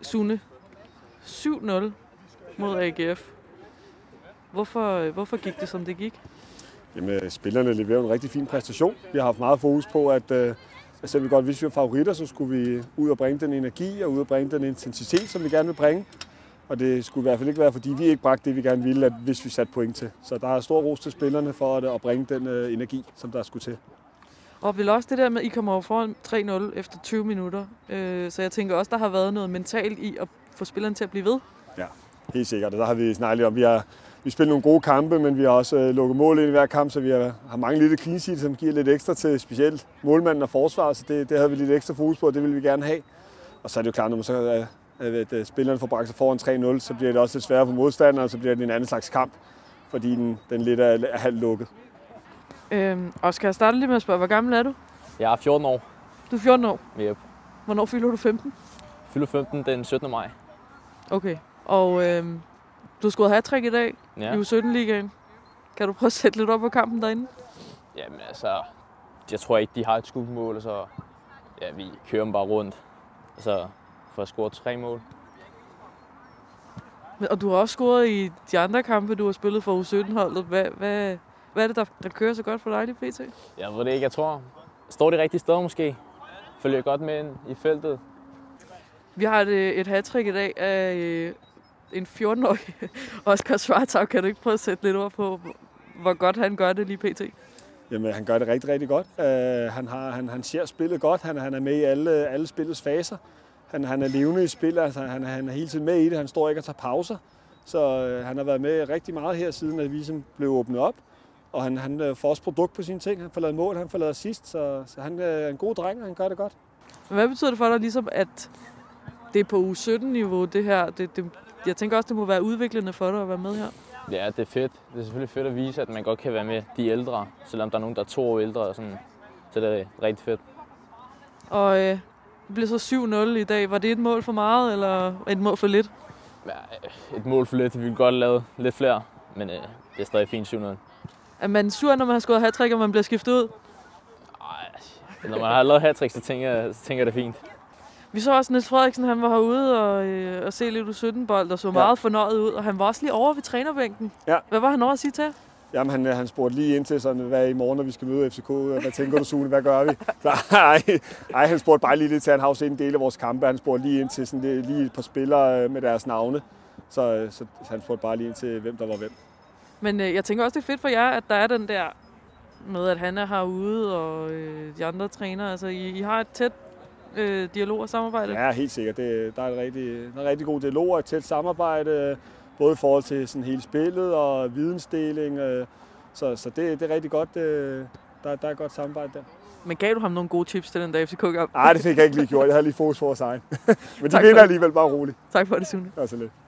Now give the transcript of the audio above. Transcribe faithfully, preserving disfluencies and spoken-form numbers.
Sune, syv nul mod A G F. Hvorfor, hvorfor gik det, som det gik? Jamen, spillerne leverer en rigtig fin præstation. Vi har haft meget fokus på, at øh, selvom vi godt vidste, vi var favoritter, så skulle vi ud og bringe den energi og ud og bringe den intensitet, som vi gerne vil bringe. Og det skulle i hvert fald ikke være, fordi vi ikke bragte det, vi gerne ville, at hvis vi satte point til. Så der er stor ros til spillerne for at, at bringe den øh, energi, som der skulle til. Og vel også det der med, at I kommer over foran tre nul efter tyve minutter. Øh, så jeg tænker også, der har været noget mentalt i at få spillerne til at blive ved. Ja, helt sikkert. Og der har vi snakket om, vi har vi spillet nogle gode kampe, men vi har også øh, lukket mål ind i hver kamp, så vi har, har mange lidt clean sheet, som giver lidt ekstra til specielt målmanden og forsvaret. Så det, det havde vi lidt ekstra fokus på, og det ville vi gerne have. Og så er det jo klart, når man så øh, at, at spillerne får bragt sig foran tre nul, så bliver det også lidt sværere for modstanderen, og så bliver det en anden slags kamp, fordi den, den lidt er, er halvt lukket. Øhm, og skal jeg starte lige med at spørge, hvor gammel er du? Jeg er fjorten år. Du er fjorten år? Yep. Hvornår fylder du femten? Jeg fylder femten den syttende maj. Okay. Og øhm, du har scoret hat-trick i dag Ja. i U sytten-ligaen. Kan du prøve at sætte lidt op på kampen derinde? Jamen altså, jeg tror ikke, de har et skudmål, og så ja, vi kører dem bare rundt. Og så får jeg scoret tre mål. Og du har også scoret i de andre kampe, du har spillet for U sytten-holdet. Hvad, hvad, hvad er det, der, der kører så godt for dig lige pt? Jeg ved det ikke, jeg tror. Står de rigtige steder måske? Følger godt med ind i feltet. Vi har et, et hat-trick i dag af øh, en fjorten-årig Oscar Schwartau. Kan du ikke prøve at sætte lidt ord på, hvor godt han gør det lige pt? Jamen, han gør det rigtig, rigtig godt. Uh, han, har, han, han ser spillet godt. Han, han er med i alle, alle spillets faser. Han, han er levende i spillet. Altså, han, han er hele tiden med i det. Han står ikke og tager pauser. Så uh, han har været med rigtig meget her, siden at vi ligesom blev åbnet op. Og han, han får også produkt på sine ting. Han får lavet mål, han får lavet assist. Så, så han er en god dreng, og han gør det godt. Hvad betyder det for dig, ligesom, at det er på U sytten-niveau, det her? Det, det, jeg tænker også, det må være udviklende for dig at være med her. Ja, det er fedt. Det er selvfølgelig fedt at vise, at man godt kan være med de ældre, selvom der er nogen, der er to år ældre. Og sådan. Så det er rigtig fedt. Og øh, det bliver så syv nul i dag. Var det et mål for meget, eller et mål for lidt? Ja, et mål for lidt. Vi ville godt lave lidt flere, men øh, det er stadig fint syv nul. Er man sur, når man har scoret hat-trick, og man bliver skiftet ud? Nej, når man har lavet hat-trick, så tænker jeg, så tænker jeg det er fint. Vi så også Niels Frederiksen, han var herude og, øh, og se lidt U sytten-bold og så ja. meget fornøjet ud. Og han var også lige over ved trænerbænken. Ja. Hvad var han over at sige til? Jamen, han, han spurgte lige ind til, sådan, hvad i morgen, når vi skal møde F C K. Hvad tænker du, Sune? Hvad gør vi? Nej, nej, han spurgte bare lige lidt til, han har jo set en del af vores kampe. Han spurgte lige ind til sådan, lige et par spillere med deres navne. Så, så han spurgte bare lige ind til, hvem der var hvem. Men øh, jeg tænker også, det er fedt for jer, at der er den der med, at han er herude og øh, de andre trænere. Altså, I, I har et tæt øh, dialog og samarbejde? Ja, helt sikkert. Det, der er en rigtig, en rigtig god dialog og et tæt samarbejde, både i forhold til sådan hele spillet og vidensdeling. Øh, så så det, det er rigtig godt. Øh, der, der er et godt samarbejde der. Men gav du ham nogle gode tips til den der F C K-kamp? Nej, det fik jeg ikke lige gjort. Jeg havde lige fokus for vores egen. Men de vinder alligevel bare roligt. Tak for det, Sune. Det var så lidt.